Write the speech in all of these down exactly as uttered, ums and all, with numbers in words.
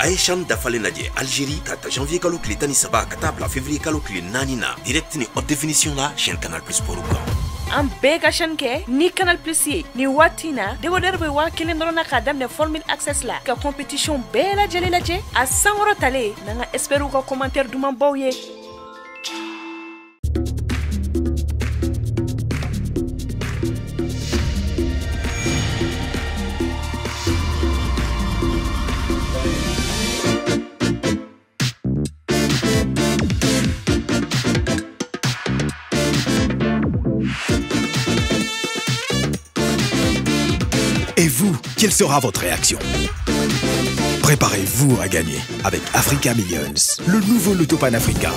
Aïcham dafale naje Algérie kata janvier kalo kile tani saba kata bila février kalo kile nani na direct ni haute définition la chaîne Canal Plus pour an bɛɛ ka chaîne kɛ ni Canal Plus ye ni waati na décodeur bɛ waa kelen dɔrɔn na k'a daminɛ formule access la ka compétition bɛɛ lajɛlen lajɛ a sankɔrɔ talen n'an ka experts ka commentaire dumanbaw ye. Et vous, quelle sera votre réaction? Préparez-vous à gagner avec Africa Millions, le nouveau loto panafricain.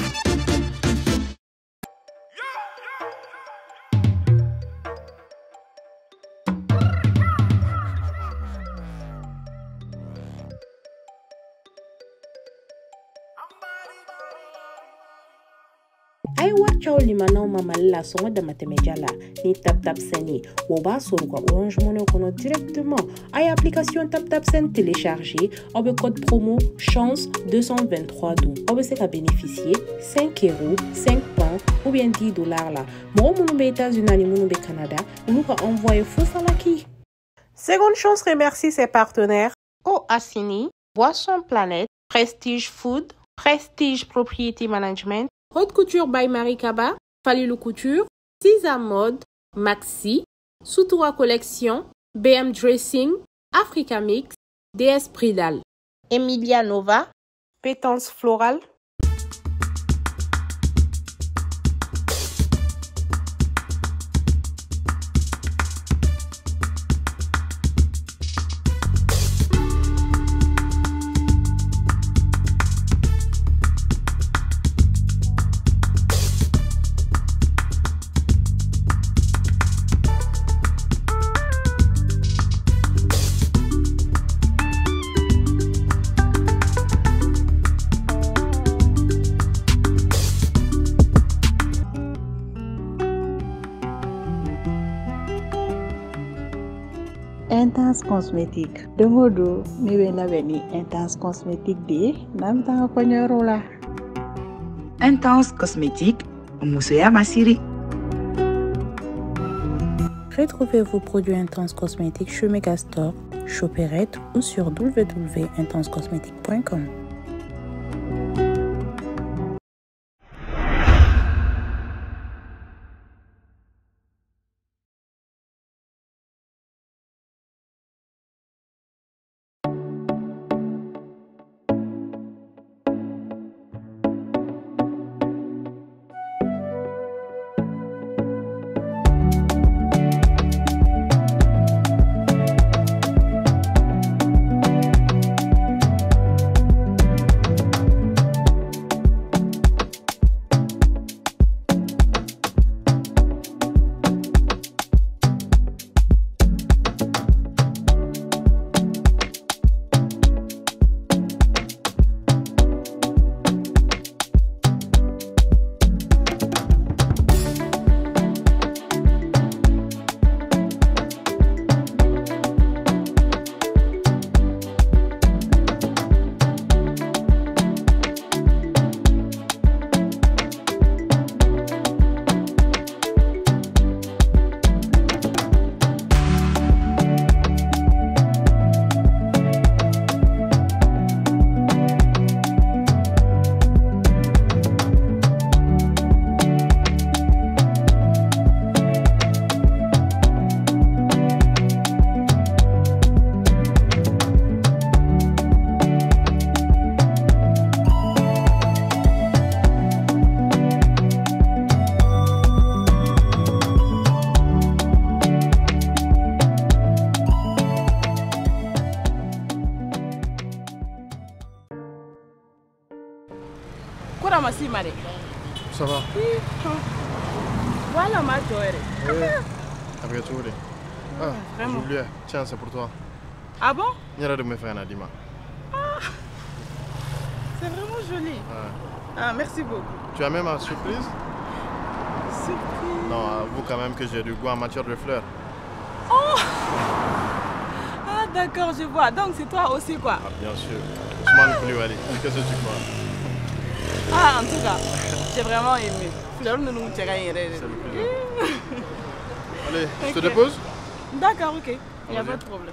Ay wachaw limanaw mamalla songo da matemejala ni tap tap seni wo ba soruka Orange Money kono directement ay application tap tap sen télécharger avec code promo chance deux cent vingt-trois dou obe se ka bénéficier cinq euros cinq pounds ou bien dix dollars là mo munu be États-Unis ni munu be Canada nous ka envoyer Fofalaki. Seconde chance remercie ses partenaires O Assini, Boisson Planète, Prestige Food, Prestige Property Management, Haute Couture by Marie Kaba, Falilou Couture, Cisa Mode, Maxi, Soutoura Collection, B M Dressing, Africa Mix, D S Pridal, Emilia Nova, Pétence Florale. Intense Cosmétique. De modo, ni ben la beni Intense Cosmétique de namta konyola. Intense Cosmétique, Moussoya Massiri. Retrouvez vos produits Intense Cosmétique chez Megastore, Shopperette ou sur w w w point intense cosmétique point com. Ça va? Voilà ma joie. Oui. Après tout, ah, j'ai oublié. Tiens, c'est pour toi. Ah bon? Il y a de me faire un Adima. Ah, c'est vraiment joli. Ouais. Ah, merci beaucoup. Tu as même une surprise? Surprise? Non, avoue quand même que j'ai du goût en matière de fleurs. Oh! Ah d'accord, je vois. Donc c'est toi aussi quoi? Ah, bien sûr. Ousmane Koulibaly. Qu'est-ce que tu crois? Ah, en tout cas, j'ai vraiment aimé. Fleur ne nous tient rien. Allez, je te dépose? D'accord, ok. Il n'y a pas de problème.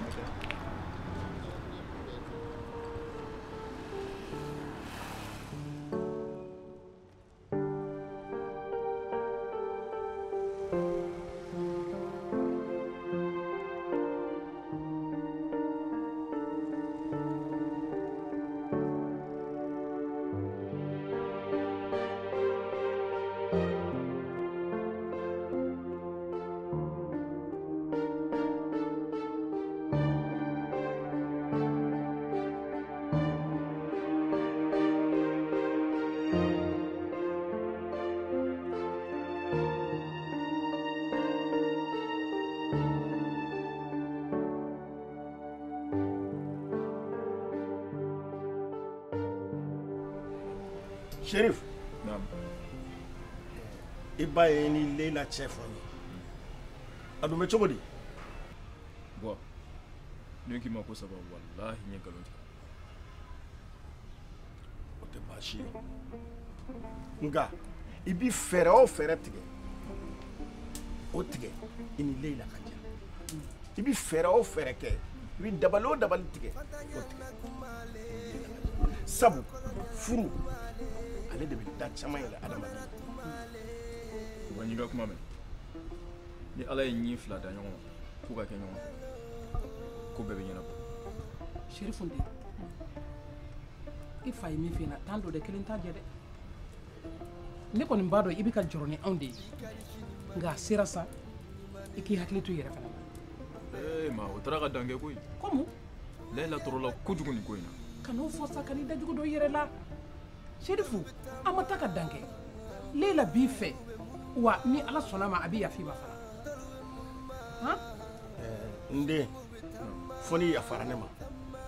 Shérif. Naam. I ba ye ni Leila cɛ fɔ ye. A dun bɛ cogo di? Bon. Ne k'i ma ko saba wallahi n ye nkalon tigɛ. O tɛ baasi ye. Nka i bi fɛɛrɛ o fɛɛrɛ tigɛ. O tigɛ i ni Leila ka diya. I bi fɛɛrɛ o fɛɛrɛ kɛ. I bi dabali o dabali tigɛ. O tigɛ. Sabu furu ale de bɛ da caman yɛlɛ adamaden. Wa n'i ka kuma mɛn. Ni Ala ye ɲi fila da ɲɔgɔn ma f'u ka kɛ ɲɔgɔn fɛ. Ko bɛɛ bɛ ɲɛnabɔ. Sherifunde, i fa ye min f'i ɲɛna tan dɔ de kelen t'a jɛ dɛ. Ne kɔni b'a dɔn i bɛ ka jɔrɔ ni anw de ye. Nka a sera sa i k'i hakili to i yɛrɛ fana na. Eh ma o taara ka dan kɛ koyi. Komu? Leila tɔɔrɔla kojugu nin ko in na. Kan'o fɔ sa kan'i dajugu dɔ i yɛrɛ la. Sherifu, an ma taa ka dan kɛ. Leila b'i fɛ wa ni Ala sɔnna ma a bɛ yafa i ma fana. Han? N den, fo ni yafara ne ma.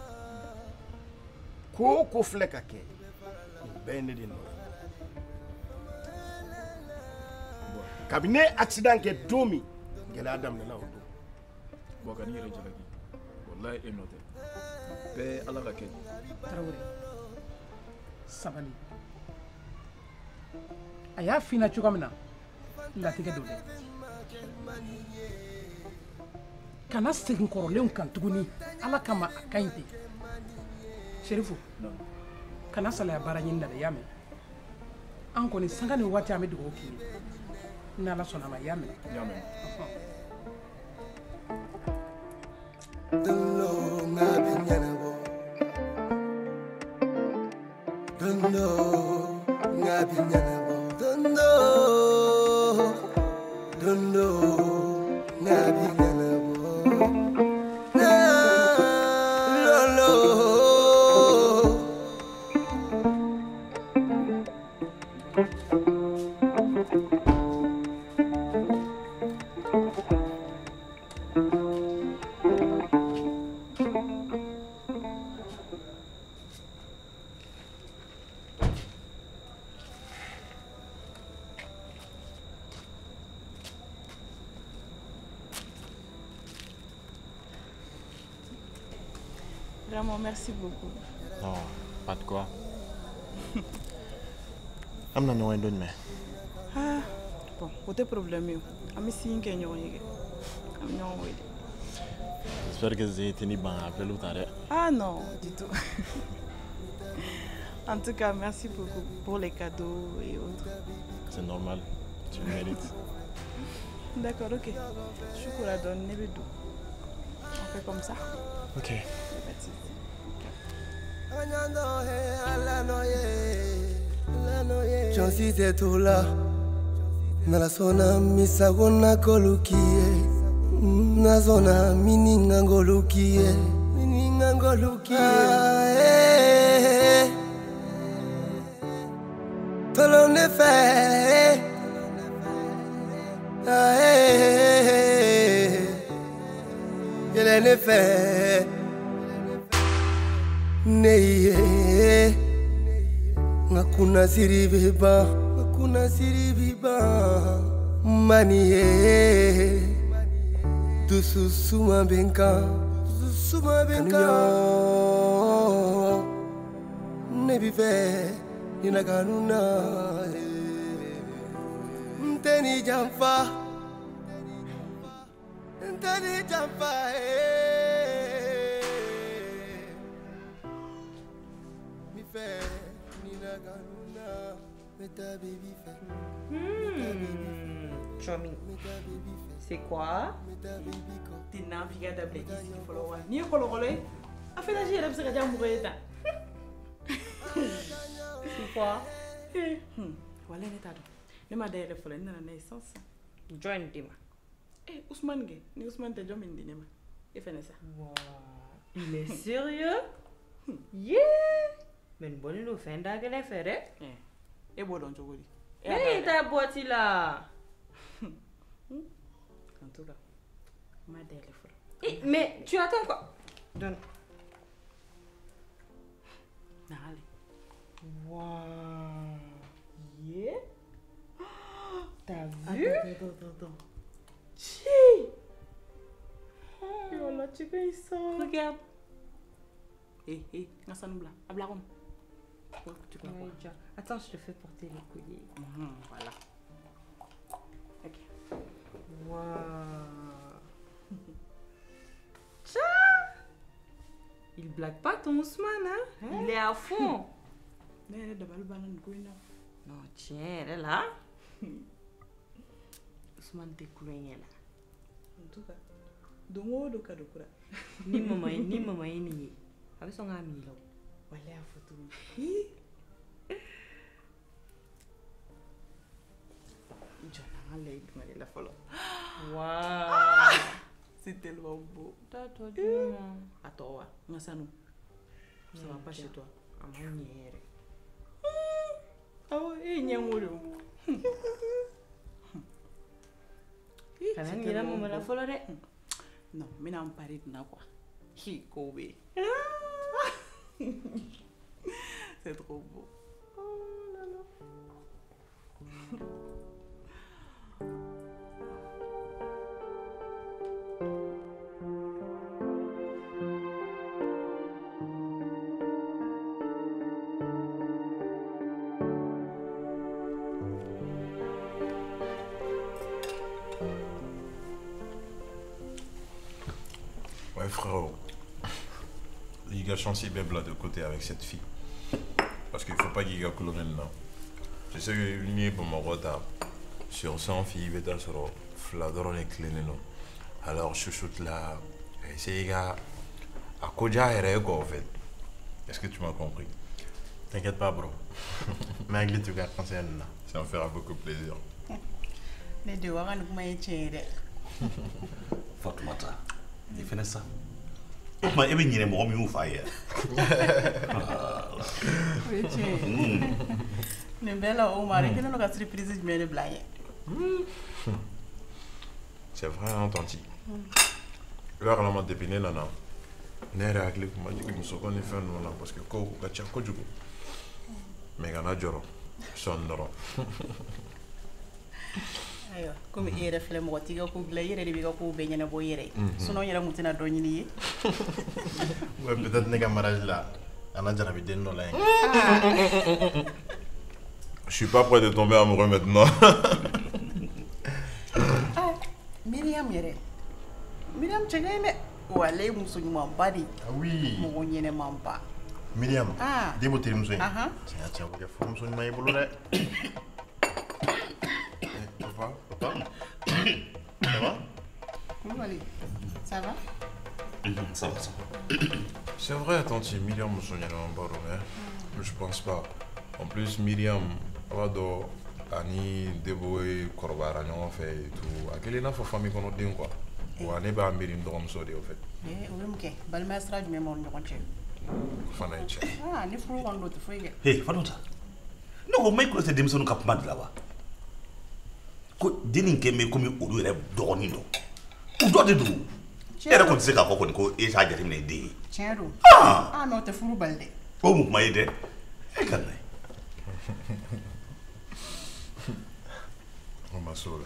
Ko o ko filɛ ka kɛ nin bɛɛ ye ne de nɔ ye. Kabini ne accident kɛ don min gɛlɛya daminɛna o don. Bon ka n'i yɛrɛ jalaki wallahi e nɔ tɛ. Bɛɛ Ala ka kɛ. Tarawele, sabali. A y'a f'i ɲɛna cogo min na latigɛ don dɛ. Kana segin kɔrɔlenw kan tuguni Ala kama a ka ɲi ten. Sherifu, kana salaya baara ɲini na dɛ, i y'a mɛn. An kɔni sanga ni waati an bɛ dugawu k'i ye. Ni Ala sɔnna a ma, i y'a mɛn. I y'a mɛn. Dunno ngabi nyanabo. Dunno ngabi nyanabo. Dunno Dunno ngabi nyanabo. Vraiment, merci beaucoup. Non, pas de quoi. I'm not knowing doing me. Ah, bon, pas de problème. I'm seeing que nous y I'm not with. J'espère que j'ai été bon après le temps. Ah non, du tout. En tout cas, merci beaucoup pour les cadeaux et autres. C'est normal, tu le mérites. D'accord, ok. Je vous la donne, Nebedou. On fait comme ça. Ok. Chansi te tola nala sona misagona kolukie nazona mininga ngolukie mininga ngolukie tolo ne fe yele ne fe neye ngakuna siribiba ngakuna siribiba maniye dususuma benka dususuma benka ne bi fɛ nina kanu na n tɛ ni janfa n tɛ ni janfa mi fɛ nina kanu na me ta baby fɛ Chomi, c'est quoi? T'es navigable d'appeler ici, il faut le voir. Ni pour le relais, a fait la gire, elle s'est déjà mourir. C'est quoi? Voilà, n'est pas tout. Ne m'a dit, il faut la naissance. Join Dima. Eh, Ousmane, ni Ousmane te joue mindi nema. Il fait ça. Wow. Il est sérieux? Yeah! Mais bon, il nous fait un dag et fait. Eh, et bon, donc, tu vois. Mais ta boîte là. En tout cas, ma téléphone. Eh, mais tu attends quoi? Donne. Allez. Waouh. Yeah. T'as vu? Attends, attends, attends. Chi. Oh là, tu fais ça. Regarde. Eh, eh, Nassan Bla, à Blaron. Tu comprends? Attends, je te fais porter les colliers. Mmh, voilà. Ok. Waouh. Tcha. Il blague pas ton Ousmane, hein? Hein? Il est à fond. Non, tiens, elle est là. Ousmane t'es cloué là. En tout cas, dongo do kado kura. Ni maman, ni maman ni. Avec son ami là. Voilà la photo. La follow. Waouh! C'est tellement beau. T'as toi du à toi, Massanou. Ça va pas chez toi. À mon nière. Ah ouais, il y a un mot. Quand même, il a mon la follow. Non, mais non, pas de na quoi. Hi, Kobe. C'est trop beau. Oh là là. Ouais frérot, il y a chance de de côté avec cette fille. Parce qu'il ne faut pas qu'il y ait coloré là. Je sais que lui est pour mon retard. Sur cent filles, il va être sur fladron et clé. Alors chouchoute là, c'est gars à Koja et quoi en fait. Est-ce que tu m'as compris? T'inquiète pas bro. Mais avec tu gardes concerne là. Ça me fera beaucoup plaisir. Les deux warans nous m'ont échangé. Fatoumata, il fait ça. Ma ebe nyere mo mi ufa ya. Weche. Ne bela o mari que não ga surprise de me blaye. C'est vrai hein tanti. Là on m'a dépiné là non. Nere akli ko ma jigi musoko ni fen non parce que ko ga cha ko jugo. Mais gana joro. Son doro. Ayo, comme il est fait mo tiga ko blaye re bi ga ko be nyana bo yere. Sinon yera mutina do nyini. Ouais, peut-être n'est qu'un mariage là. On a déjà envie là. Je suis pas prêt de tomber amoureux maintenant. Ah, Myriam yere. Myriam chegene. Wale muso nyuma badi. Ah oui. Mo nyene mampa. Myriam. Ah. Debo tiri muso. Aha. Tiens, tiens, vous avez muso nyuma yebolo là. Papa, papa. Ça va? Comment allez? Ça va? Ça va, ça va. C'est vrai, tanti, Myriam me soigne en bas, mais je pense pas. En plus, Myriam, Rado, Ani, Debo et Korbara, on fait et tout. À quelle est notre famille qu'on a dit quoi? Ou à Neba Myriam de Romsodi, au fait. Eh, oui, ok. Balmestra du même monde, on tient. Fanaïche. Ah, les fruits on l'autre fruit. Hey, Fanota. Non, mais quoi, c'est des maisons cap mad là-bas. Ko dinin ke me komi olu yɛrɛ dɔgɔnin dɔ u dɔ de don e yɛrɛ kɔni tɛ se k'a fɔ kɔni ko e t'a jateminɛ den ye. Tiɲɛ don. Ah mais o tɛ furu bali dɛ. O mun kuma ye dɛ e ka na. On m'a sauvé.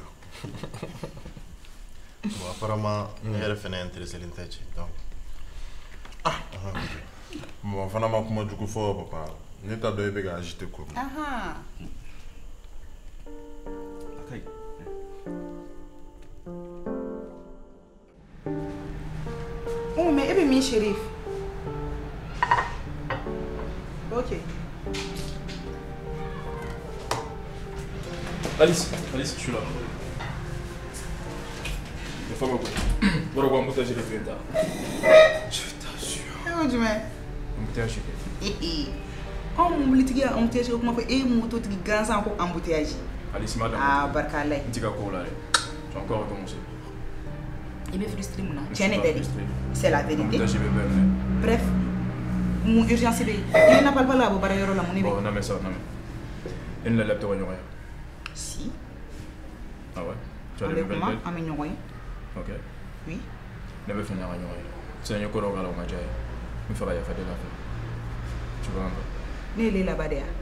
Bon apparemment ne yɛrɛ fɛnɛ intéressé len tɛ ci donc. Ah. Bon fana ma kuma jugu fɔ papa Ne t'a donné pas agiter quoi. Ah ah. Okay. Oh mais et bien mi shérif. Ok. Alice, Alice, je suis là. Il faut que je me embouteille les pieds. Je t'assure. Eh, tu m'as. Embouteillage. Eh eh. On m'oublie un embouteillage comment fait et moto qui gagne encore embouteillage. Alice, madame. Ah, barkallah. Tu vas quoi là? Tu as encore recommencé. Il me frustre mon. Tiens, c'est la vérité. Embouteillage bébé. Bref. Mon urgence est. Il n'a pas le là pour barrer la monnaie. Bon, non mais ça, non mais. Il ne l'a pas rien. Si. Ah ouais? Tu as des nouvelles d'elle? Ah mais non. Ok. Oui. Ne me fais rien. C'est un yokoro galo ma jaye. Me fera ya faire de la fête. Tu vois un peu? Ne est là-bas derrière.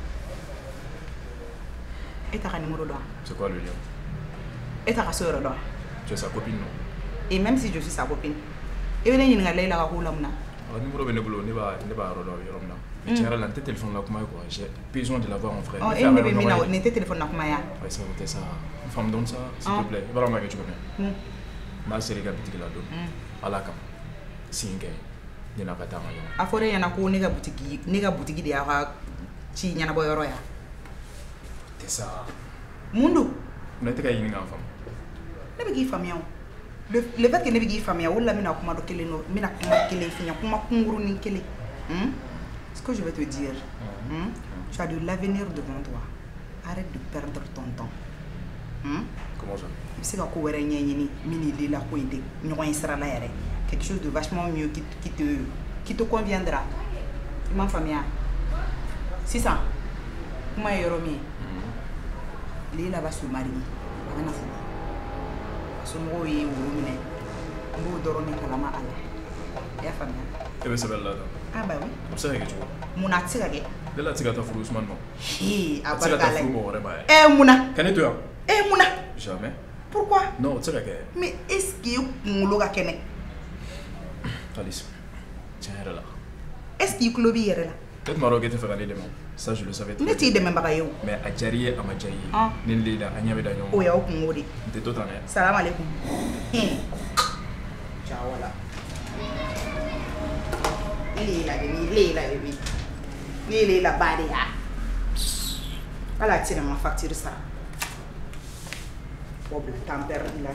Et t'as un numéro d'or. C'est quoi le lien? Et t'as un soeur d'or. Tu es sa copine, non? Et même si je suis sa copine. Et bien, il y a une là où l'homme. Le numéro de Nebolo n'est pas rodé. Tu as un téléphone là, j'ai besoin de l'avoir en vrai. Oh, elle n'est pas un téléphone là. Ouais, ça va ça. Une femme donne ça, s'il te plaît. Voilà, ma tu connais. Ma série capitale là. À la cam. Singe. Il n'y a pas de temps. À forêt, il y a une boutique. Il y a une boutique qui a chi nyana boy roya. C'est ça. Mundo. On était qu'à une enfant. Ne be gi famia. Le le fait que ne be gi famia wala mina kuma do kele no mina kuma kele finya kuma kunguru ni kele. Hein? Ce que je vais te dire. Hein? Tu as de l'avenir devant toi. Arrête de perdre ton temps. Hein? Comment ça? C'est quoi ko wéré ñeñi ni mini li la ko inde ñoy sera la yéré. Quelque chose de vachement mieux qui, qui te qui te conviendra. Ma famille. C'est ça. Comment est Romy? Il là va se marier. Rien à foutre. Son mot est où on est. Beau dormir à la main. Et famille. Et bien c'est belle là. Ah bah oui. Vous savez que tu vois. Mon acte c'est de la tigata fou Ousmane non. Hi, à Barkalay. Eh Mouna. Connais-tu? Eh Mouna. Jamais. Pourquoi? Non, tu sais que. Mais est-ce que mon loga kene? Alice. Tiens là. Est-ce qu'il clobi là? Peut-être Maroc te faire aller demain. Ça je le savais. Ne t'y demande pas yo. Mais à Djarié à Madjaye. Ah. Nindi là, Anya Bedayon. Oh ya okungori. T'es tout en est. Salam alaikum. Ciao là. Il est là, il est là, il est là, bas là. Voilà, tiens ma facture ça. Bon, le tempère là.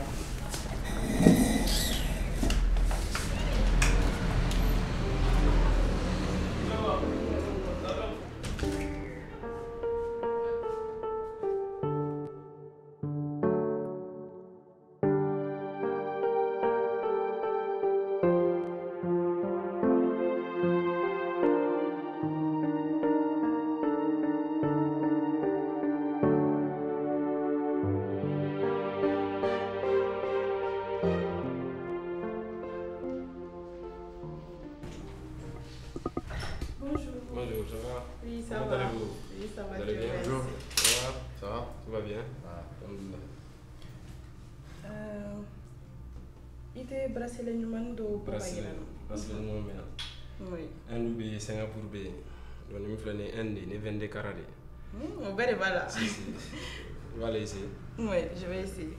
Bracelet numéro do bracelet bracelet numéro mena oui un loubi Singapour be donc il me fait ne un ne vingt-deux carats on va voilà si si voilà ici oui je vais essayer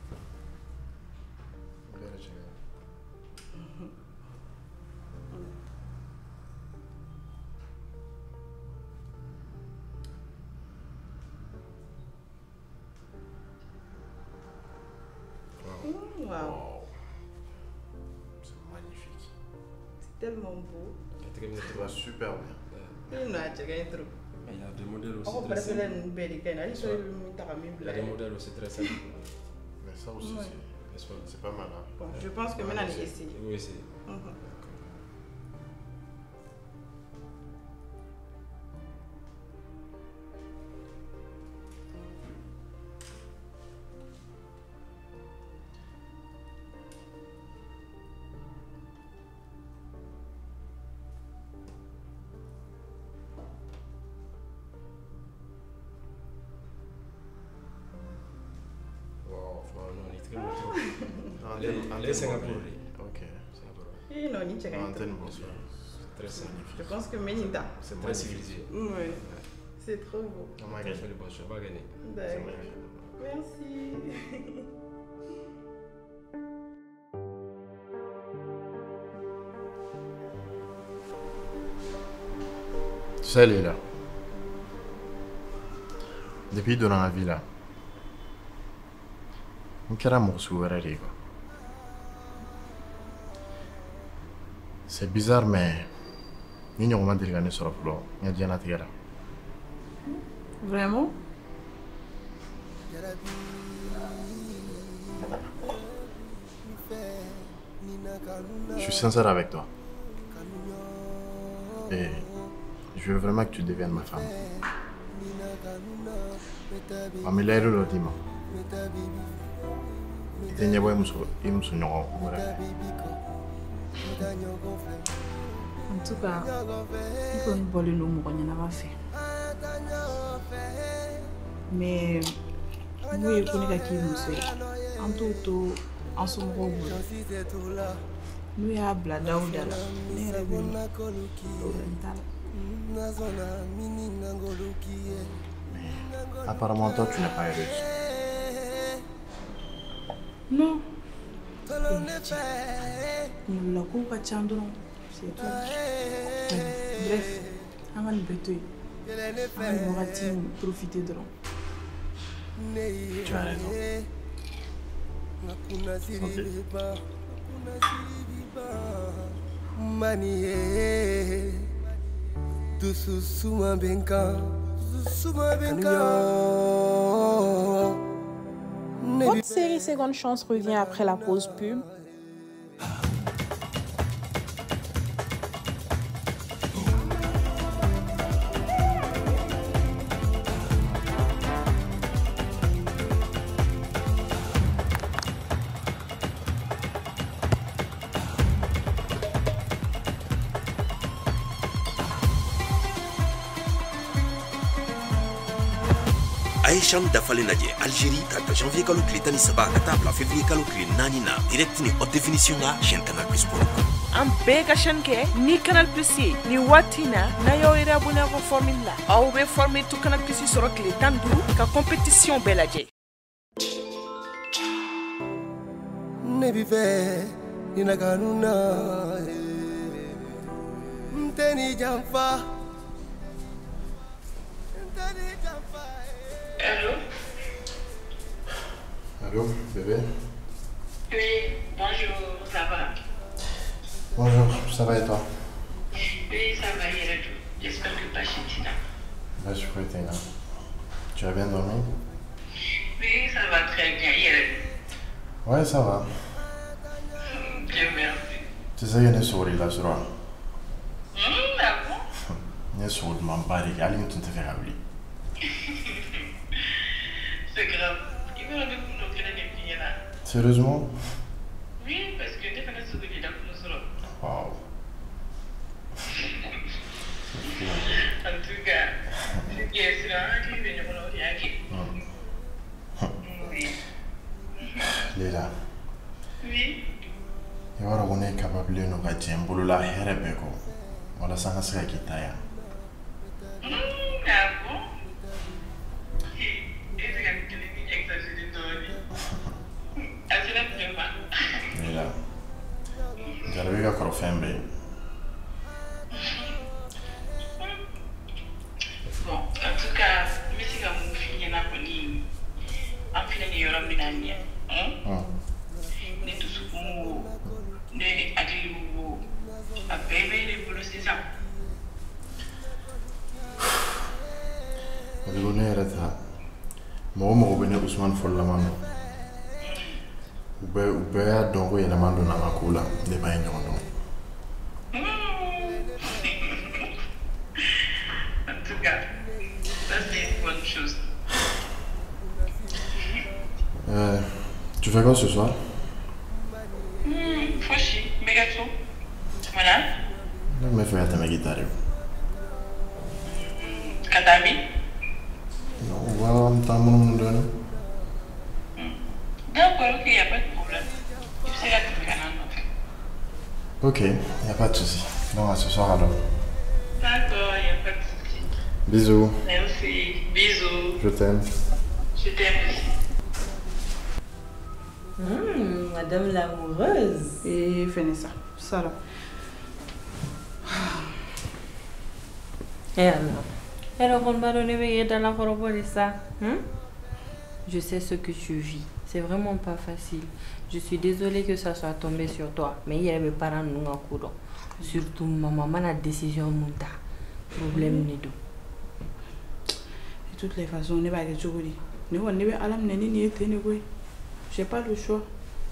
wow, wow. Tellement beau. Ça va super bien. Il n'a jamais trop. Il y a des modèles aussi oh, très simples. Il y a des modèles aussi très simples. Mais ça aussi, ouais. c'est pas mal. Hein? Bon, je pense que ouais, maintenant, il essaie. Oui, c'est. Uh-huh. Les Singapour. Ok. Il non, il check. Antenne bonsoir. très significatif. Je pense que Ménita. C'est très civilisé. Oui. C'est trop beau. On m'a gagné le poste, je vais pas gagner. D'accord. Merci. Tu sais, Léla, depuis dans la vie là, on kɛra mɔgɔ sugu wɛrɛ de ye quoi. C'est bizarre mais ni ɲɔgɔn ma deli ka ne sɔrɔ fɔlɔ n ka diɲɛlatigɛ la. Vraiment? Je suis sincère avec toi. Et je veux vraiment que tu deviennes ma femme. Mamela est le dimanche. Il n'y a pas de muso, il me souvient en tout cas, il faut nous voler l'eau, on n'a pas fait. Mais nous, il faut nous qui nous fait. En tout cas, en ce moment, nous y a blada ou dala. Nous y a blada apparemment, toi, tu n'es pas heureuse. Non. Nous l'avons pas tchandron. C'est tout. Bref, on va le bêter. On va profiter de l'eau. Tu as raison. Votre série Seconde Chance revient après la pause pub. Aïcham dafale naje Algérie ta janvier kalo kile tani saba ka taa bila février kalo kile naani na direct ni haute définition na chaîne Canal Plus Pro. An bɛɛ ka chaîne kɛ ni Canal Plus ye ni waati na n'a y'aw yɛrɛ abonné aw ka formule la aw bɛ formule to Canal Plus sɔrɔ tile tan ni duuru ka compétition bɛɛ lajɛ. Ne bi fɛ nina kanuna nteni jamfa nteni jamfa. Allô? Allô, bébé? Oui, bonjour, ça va? Bonjour, ça va et toi? Oui, ça va, il y a tout. J'espère que pas chez Tina. Là, je crois que t'es là. Tu as bien dormi? Oui, ça va très bien, il y a tout. Ouais, ça va. Dieu merci. Tu sais, il y a des souris là, sur moi. Hum, ah bon? Il y a des souris de ma barre, il y a des souris de ma barre. C'est grave. Il va nous montrer les filles là. Sérieusement? Oui, parce que des fois, nous sommes là pour nous solo. Waouh. En tout cas, c'est qui est là, qui vient de nous dire. Oui. Léla. Oui. Il va revenir capable de nous gâter un boulot là, Herebeko. Voilà, ça n'a pas été taillé. Hum, ah bon? Léla, j'arrive à faire un peu. Bon, en tout cas, je suis comme fille na koni, en fille ni yoram binania, hein? Ne tout ce qu'on ne adieu à bébé les boulots c'est ça. Le bonheur est là. Moi, je suis venu Ousmane Follamano. Ube ube ya dongo ya namando na makula de ba nyondo. En tout cas, ça c'est une bonne chose. Euh, tu fais quoi ce soir? Hmm, Foshi, mégato. Voilà. Je me fais ta guitare. Katami. Non, on va t'en donner. D'accord, ok, il n'y a pas de problème. Tu sais la que tu en fait. Ok, il n'y a pas de souci. Bon, à ce soir alors. D'accord, il n'y a pas de souci. Bisous. Merci. Bisous. Je t'aime. Je t'aime aussi. Mmh, Madame l'amoureuse. Et Vanessa, ça là. Et alors Alors, on va donner dans la robe de ça. Hein? Je sais ce que tu vis. C'est vraiment pas facile. Je suis désolée que ça soit tombé sur toi. Mais il y a mes parents nous en courant. Surtout ma maman a décision monta. Problème n'est pas. De toutes les façons, on n'est pas que tu veux dire. Nous, on n'est pas à la ni été j'ai pas le choix.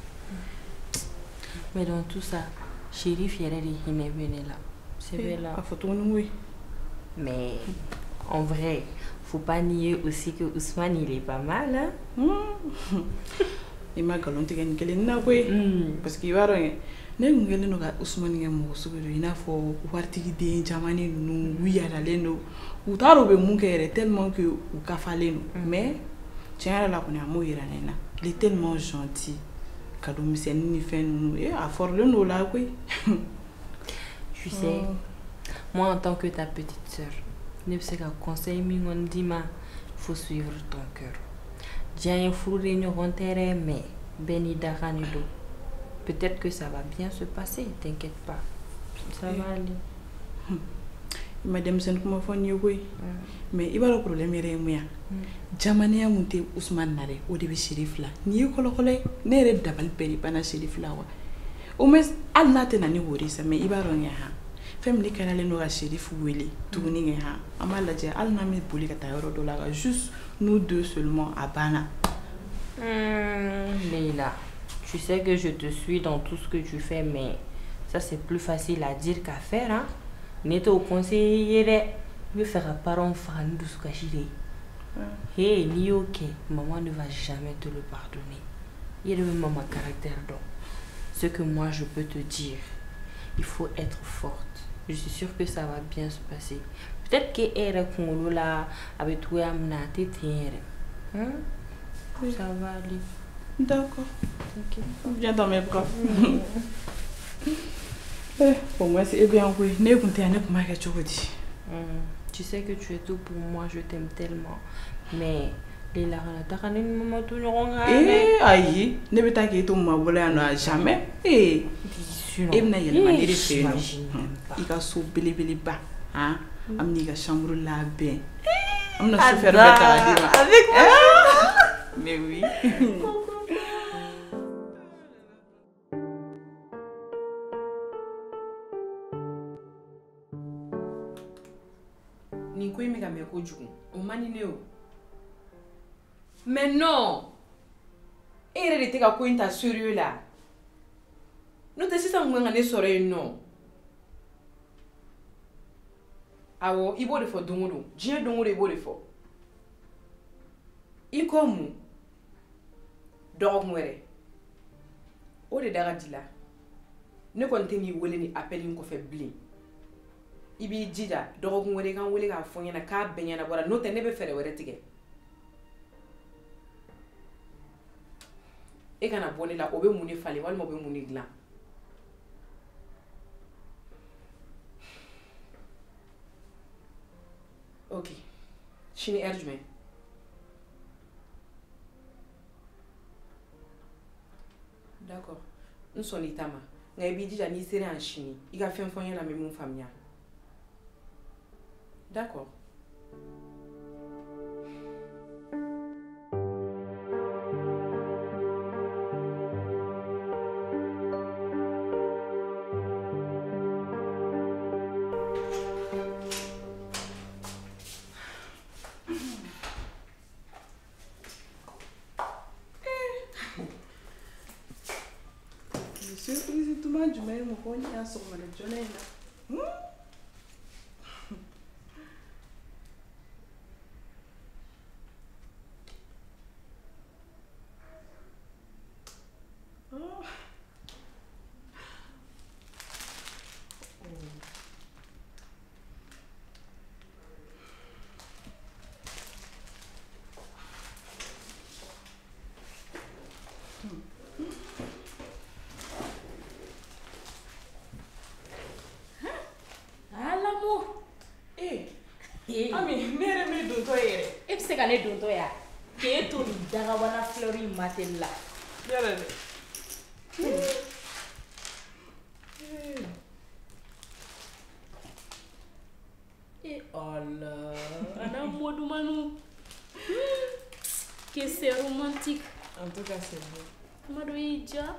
Mais dans tout ça, chérie fière de là. C'est vrai là. À photo oui. Mais en vrai, faut pas nier aussi que Ousmane il est pas mal hein. Mm. Il m'a galanté qu'il est na quoi. Parce qu'il va rien. Ne ngeli no ga Ousmane ngam so be ina fo wartigi de jamani nu wiya la leno. U taro be mun kere tellement que u kafale no. Mais tiens là qu'on a mourir nena. Il est tellement gentil. Kadou c'est ni fait nous et à fort le no là quoi. Tu sais, moi en tant que ta petite sœur, ne sais qu'un conseil m'on dit ma faut suivre ton cœur. J'ai un fou réunion renterré mais béni d'aranido. Peut-être que ça va bien se passer, t'inquiète pas. Ça va aller. Madame sen kuma fonni koy mais ibaro problème yere muya jamania munte Ousmane nare o de be Chérif la ni ko lo ko le ne re dabal peri bana Chérif la wa o mes alna te nani wori sa mais ibaro nya ha fem ni kala le no ga Chérif weli tuguni nya ha amala je alna mi boli ka tayoro do la juste nous deux seulement à bana. Hmm, Leila, tu sais que je te suis dans tout ce que tu fais mais ça c'est plus facile à dire qu'à faire hein. N'était au conseiller de faire un parent fan de ce cachiré. Hé, ni ok, maman ne va jamais te le pardonner. Il est même mon caractère donc. Ce que moi je peux te dire, il faut être forte. Je suis sûre que ça va bien se passer. Peut-être que elle est là avec toi amna tétière. Hein? Ça va aller. D'accord. Ok. Viens dans mes bras. Pour moi, c'est bien oui. Ne comptez pas pour moi que tu veux dire. Tu sais que tu es tout pour moi, je t'aime tellement. Mais les larmes, t'as quand même maman tout le monde. Eh, aïe, ne veux pas que tu m'as volé à jamais. Eh, et n'a y a pas de fait. Il va se beli beli bas. Hein? Amni ga chambre la bien. Amna se faire bêta avec moi. Mais oui. Mais non! Et elle était à quoi in ta sérieux là? Nous te si ça m'a gagné sur un non. Ah ouais, il faut le faire donc nous. J'ai donc le faire. Il comme dog mwere. O de daga dila. Ne konteni wele ni appel ko fe blin. Ibi jida dog mwere kan wele ka fonya na ka benya na bora no te ne be fere were tige. E kana boni la obe muni fale wal mo be muni glan. Ok. Chini erjme. D'accord. Nous sommes itama. Nga bi dija ni sere en chini. Iga fen fonya la même famille. D'accord. ka ne dontɔ ya k'e to nin dagawana fleur in mateli la yɛrɛ dɛ Eh Allah, ana modumanu. Que c'est romantique. En tout cas, c'est beau. Madoïja.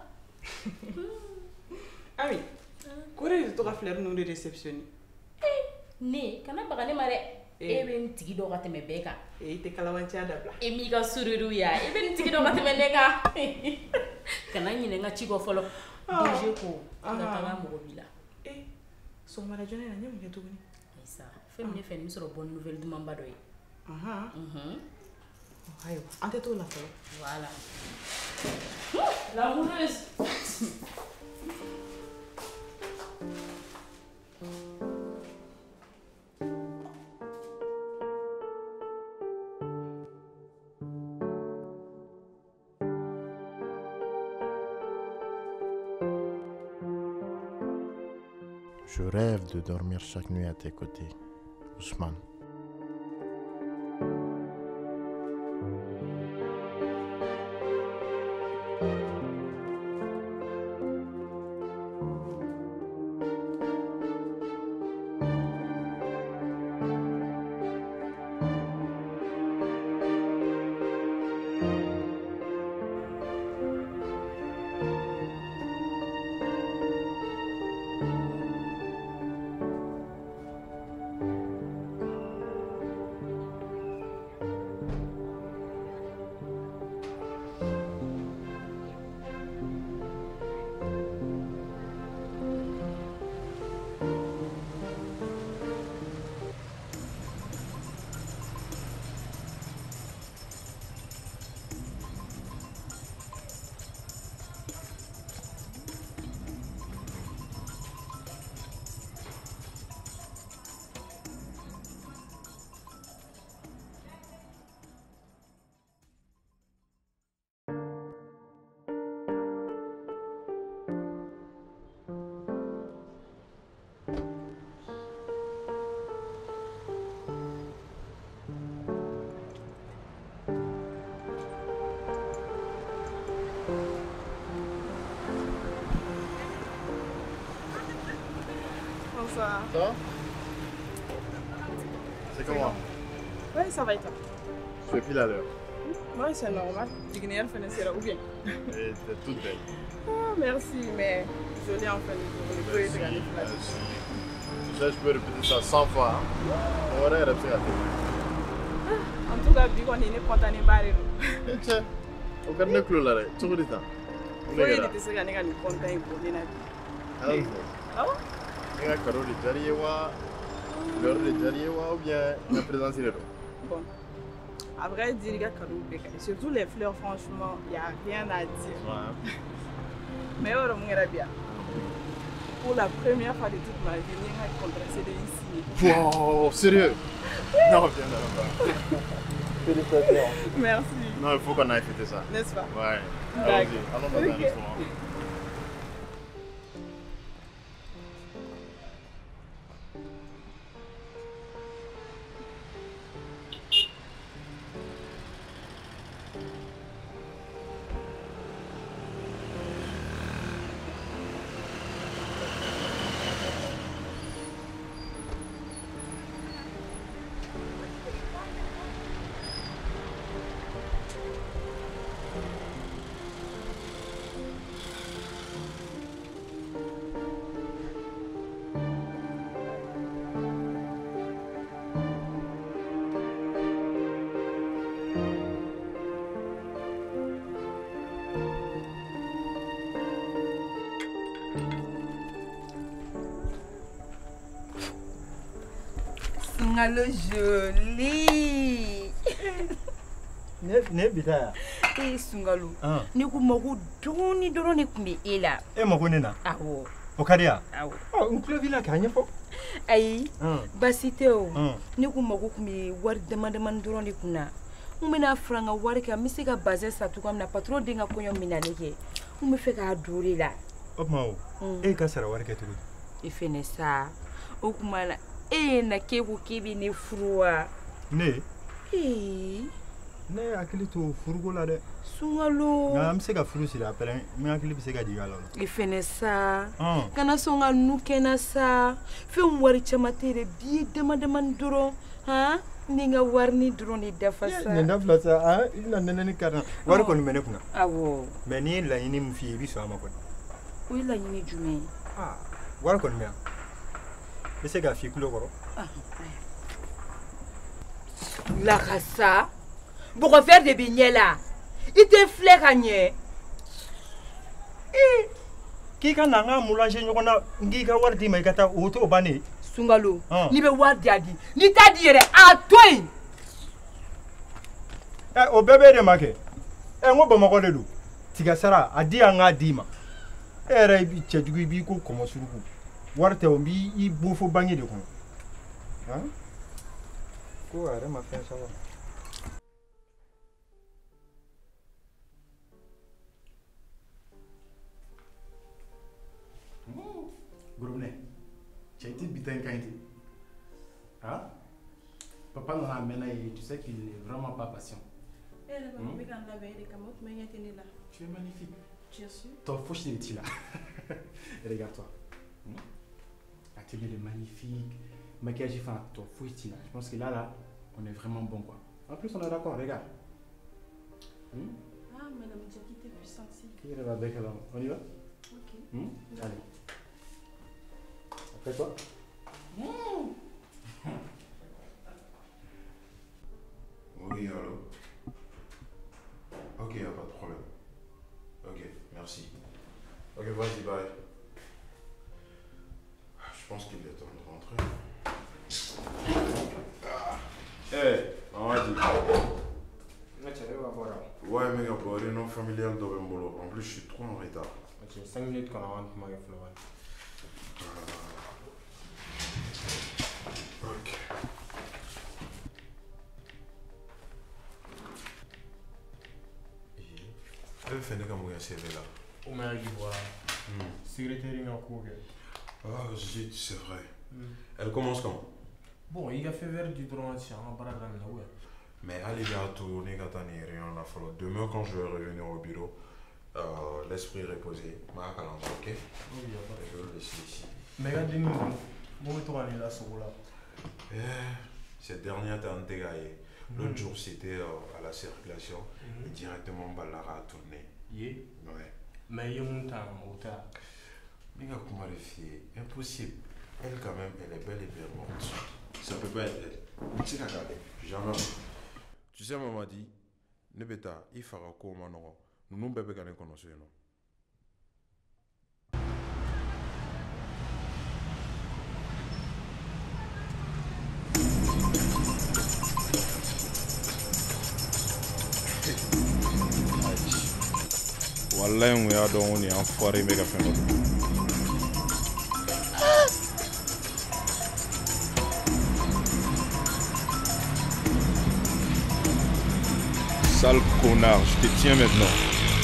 Ami, kore de to ka fleur no de réceptionner. Ne, kana baga ne mare. E be ntigi do ka tɛmɛ bɛɛ kan. E te kalawanci dabla. E mi ka sururu ya. E be ntigi do ka tɛmɛ ne kan. Kana ɲinɛ n ka ci kɔ fɔlɔ. Deje ko, an ka taga mɔgɔ b'i la. Eh, sɔgɔmada joona in na n ye mun kɛ tuguni? Aisa, fɛn min ne fɛ nin bɛ sɔrɔ bonne nouvelle dumanba dɔ ye. Ahan. Mhm. Ayiwa, an tɛ t'o la fɔlɔ. Voilà. L'amoureuse. Je rêve de dormir chaque nuit à tes côtés, Ousmane. Ça Ça va? C'est comment? Oui, ça va et toi? Tu es pile à l'heure. Oui, c'est normal. Digniel financière ou bien? Et t'es toute belle. Oh, merci, mais jolie en fin de journée. Merci, merci. Tu sais, je peux répéter ça cent fois. Hein? On va répéter à toi. En tout cas, bi on est content de barrer. Tiens, au cas de clou là, tu veux dire ça? Oui, il était sûr qu'on est content pour les navis. Ah bon? Il y a un cadeau de Jariyewa, l'heure de Jariyewa ou bien la présence de l'eau. Bon, à vrai dire, il y a un cadeau de Bécaye. Surtout les fleurs, franchement, il n'y a rien à dire. Ouais. Mais on est bien. Pour la première fois de toute ma vie, il y a un contrat C D I signé. Wow, sérieux? Non, viens là-bas. Félicitations. Merci. Non, il faut qu'on aille fêter ça. N'est-ce pas? Ouais. D'accord. Allons-y, allons dans un Ok. restaurant. Sungalo joli. Ne ne bita. Eh Sungalo. Ah. Ni ko mago doni doni kun be e la. E mago ne na. Awo. O kadiya. Awo. Oh, un club la ka ɲɛfɔ. Ayi. Ah. Basite o. Ah. Ni ko mago kun be wari dama dama doni kunna. Mun bena franga wari ka mi se ka bazin sa tuka na patron dinga kɔɲɔ mina ne kɛ. Mun be fɛ ka dori la. O kuma o. E ka sara wari kɛ cogo I fene sa. O kuma la. E na ke ko ke bi ne furu wa. Ne. Eh. Ne hakili to furuko la dɛ. Sunkalo. Nka an bɛ se ka furu siri après n hakili bɛ se ka jigin a la. I fɛnɛ sa. Kana sɔn ka nu kɛnɛ sa. Fɛn wari caman tɛ dɛ bi ye dama damani dɔrɔn. Han ni n ka wari ni dɔrɔn de dafa sa. Nin dabila sa ah i bɛna nɛnɛni kari na. Wari kɔni bɛ ne kunna. Awɔ. Mais n'i ye laɲini min f'i ye i bɛ sɔn a ma kɔni. O ye laɲini jumɛn ye? Ah wari kɔni bɛ yan. N bɛ se k'a f'i tulo kɔrɔ. Lakasa. Bɔgɔfɛn de b'i ɲɛ la. I tɛ filɛ ka ɲɛ. K'i ka na an ka mélanger ɲɔgɔn na n k'i ka wari d'i ma i ka taa o t'o bannen ye. Sunkalo. N'i bɛ wari di a di. N'i t'a di yɛrɛ a to yen. Ɛ o bɛɛ b'e de ma kɛ. Ɛ n ko Bamakɔ de don. Tigasara a di an k'a d'i ma. E yɛrɛ i b'i cɛjugu i b'i ko kɔmɔ suruku. Wari tɛ o n b'i bon fo banque de kɔnɔ. Han? Ko a yɛrɛ ma fɛn sɔrɔ. Gourmet, tu as été bitin quand il Hein? Papa n'en a amené, tu sais qu'il n'est vraiment pas patient. Hmm? Tu es magnifique. Tu es sûr? Ton faux est là. Regarde-toi. Hmm? La tenue est magnifique. Maquillage, enfin, ton faux est là. Je pense que là, là, on est vraiment bon, quoi. En plus, on est d'accord, regarde. Hmm? Ah, madame Jackie, t'es puissante. Qui est là avec elle? On y va? Ok. Hmm? Allez. Après toi? Mmh. Oui, allô? Ok, y a pas de problème. Ok, merci. Ok, vas-y, bye. Je pense qu'il est temps de rentrer. Hé, hey, on va dire. Ouais, mais gars, pour réunion familiale de Bembolo. En plus, je suis trop en retard. Ok, cinq minutes qu'on a rentré, ma gueule. Ok. Elle fait des gamins C V là. Au moins, il voit. Secrétaire en cours. Ah, zut, c'est vrai. Elle commence quand? Bon, il a fait vers du droit, tiens, on va parler de là. Mais allez bientôt, on est rien là. Demain, quand je vais revenir au bureau, euh, l'esprit reposé, ma calendrier, ok? Oui, il y a pas de je vais le laisser ici. Mais regardez-nous, bon, toi, on est là, sur là. Eh, cette dernière temps, dégaillé. L'autre jour, c'était euh, à la circulation, mm -hmm. et directement, Balara a tourné. Yeah. Ouais. Mais il y a un temps, au tard. Mais comment le fier? Impossible. Elle, quand même, elle est belle et bien morte. Ça peut pas être elle. Tu sais, regardez, jamais. Tu sais, maman dit, Nebeta, il fera quoi, maintenant? Nous ne pouvons pas connaître, non? Wallahi on y'a dɔn on est enfoiré mec à faire notre sale connard, je te tiens maintenant.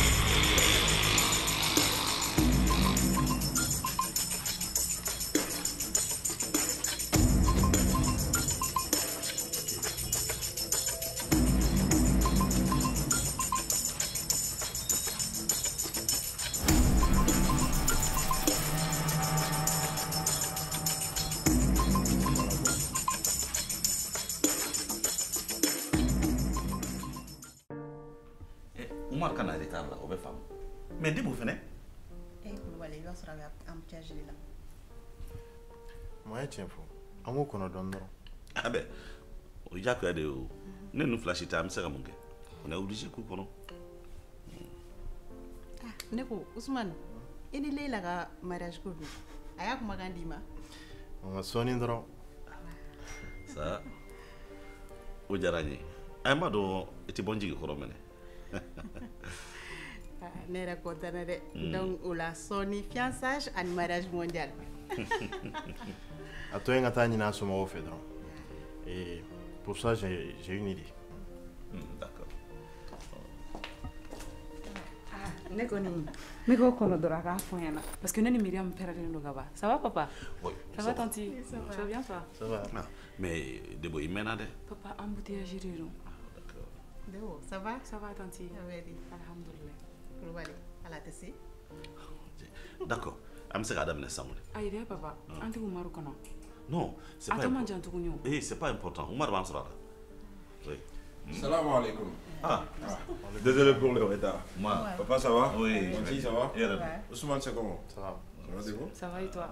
Moi, quand on est là, on va faire. Mais dis-moi, venez. Eh, voilà, il va se faire un petit agile là. Moi, tiens, fou. On va qu'on donne. Ah ben, il y a que des. Nous nous flashons, mais c'est comme on est obligé de couper. Ah, Neko, Ousmane, il est là, là, mariage pour nous. Ayak Magandima. On va sonner dans. Ça. Ojarani. Amado était bon digue pour amener. Ne raconte pas. Donc, on a sonné fiançage et mariage mondial. À toi, il y a un an sur mon fédéral. Et pour ça, j'ai une idée. D'accord. Ne kɔni ne k'o kɔnɔ dɔrɔn a k'a fɔ n ɲɛna parce que ne ni Miriam pɛrɛlen don ka ban. Ça va papa? Oui. Ça va tanti? Tu vas bien toi? Ça va. Ah, mais Debo, il mène à des. Papa, embouteillage de don. D'accord. Debo, ça va? Ça va tanti? Alhamdulillah. Kulubali, ala tɛ se? D'accord. An bɛ se k'a daminɛ sisan wele. Ayi dɛ papa, an tɛ Umaru kɔnɔ. Non, c'est pas important. A tɛ man jan tuguni o. Eh, c'est pas important. Umaru b'an sɔrɔ a la. Oui. Salam alaikum. Ah, désolé pour le retard. Moi. Papa, ça va? Oui. Merci, ça va? Et elle? Ousmane, c'est comment? Ça va. Ça va, c'est bon? Ça va et toi?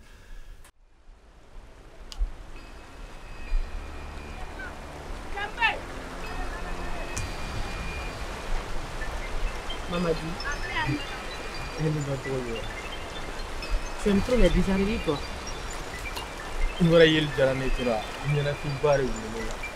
Mamadou. Tu aimes trop les bizarreries, toi? Voilà, il y a le Tora. Il y en a tout barré.